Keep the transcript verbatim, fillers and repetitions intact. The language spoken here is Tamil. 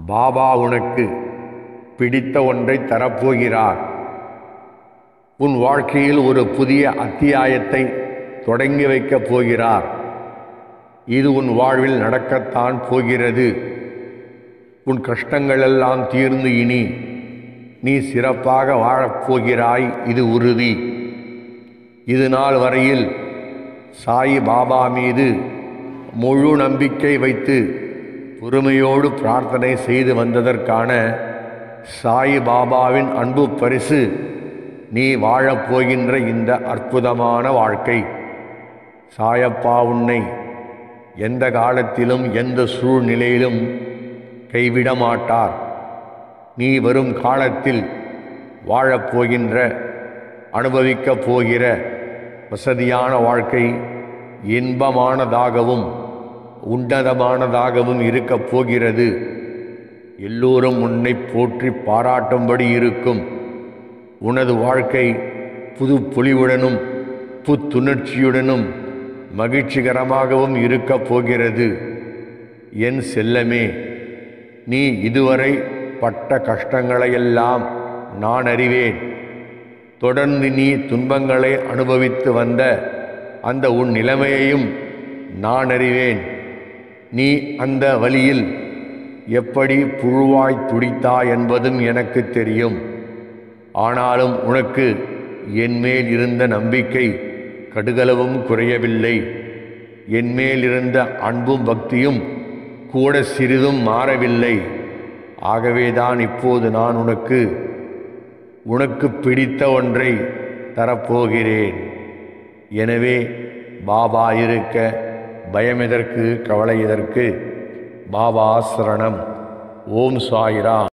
பாபா உனக்கு பிடித்த ஒன்றை தரப்போகிறார். உன் வாழ்க்கையில் ஒரு புதிய அத்தியாயத்தை தொடங்கி வைக்கப் போகிறார். இது உன் வாழ்வில் நடக்கத்தான் போகிறது. உன் கஷ்டங்களெல்லாம் தீர்ந்து இனி நீ சிறப்பாக வாழப்போகிறாய், இது உறுதி. இது நாள் வரையில் சாயி பாபா மீது முழு நம்பிக்கை வைத்து பொறுமையோடு பிரார்த்தனை செய்து வந்ததற்கான சாயி பாபாவின் அன்பு பரிசு நீ வாழப்போகின்ற இந்த அற்புதமான வாழ்க்கை. சாயப்பா உன்னை எந்த காலத்திலும் எந்த சூழ்நிலையிலும் கைவிட மாட்டார். நீ வரும் காலத்தில் வாழப்போகின்ற அனுபவிக்கப் போகிற வசதியான வாழ்க்கை இன்பமானதாகவும் உன்னதமானதாகவும் இருக்கப் போகிறது. எல்லோரும் உன்னை போற்றி பாராட்டும்படி இருக்கும். உனது வாழ்க்கை புது பொலிவுடனும் புத்துணர்ச்சியுடனும் மகிழ்ச்சிகரமாகவும் இருக்கப் போகிறது. என் செல்லமே, நீ இதுவரை பட்ட கஷ்டங்களையெல்லாம் நான் அறிவேன். தொடர்ந்து நீ துன்பங்களை அனுபவித்து வந்த அந்த உன் நிலைமையையும் நான் அறிவேன். நீ அந்த வழியில் எப்படி புழுவாய் துடித்தாய் என்பதும் எனக்கு தெரியும். ஆனாலும் உனக்கு என்மேல் இருந்த நம்பிக்கை கடுகளவும் குறையவில்லை. என்மேல் இருந்த அன்பும் பக்தியும் கூட சிறிதும் மாறவில்லை. ஆகவேதான் இப்போது நான் உனக்கு உனக்கு பிடித்த ஒன்றை தரப்போகிறேன். எனவே பாபா இருக்க பயம் எதற்கு, கவலை எதற்கு? பாபா சரணம். ஓம் சாய்ராம்.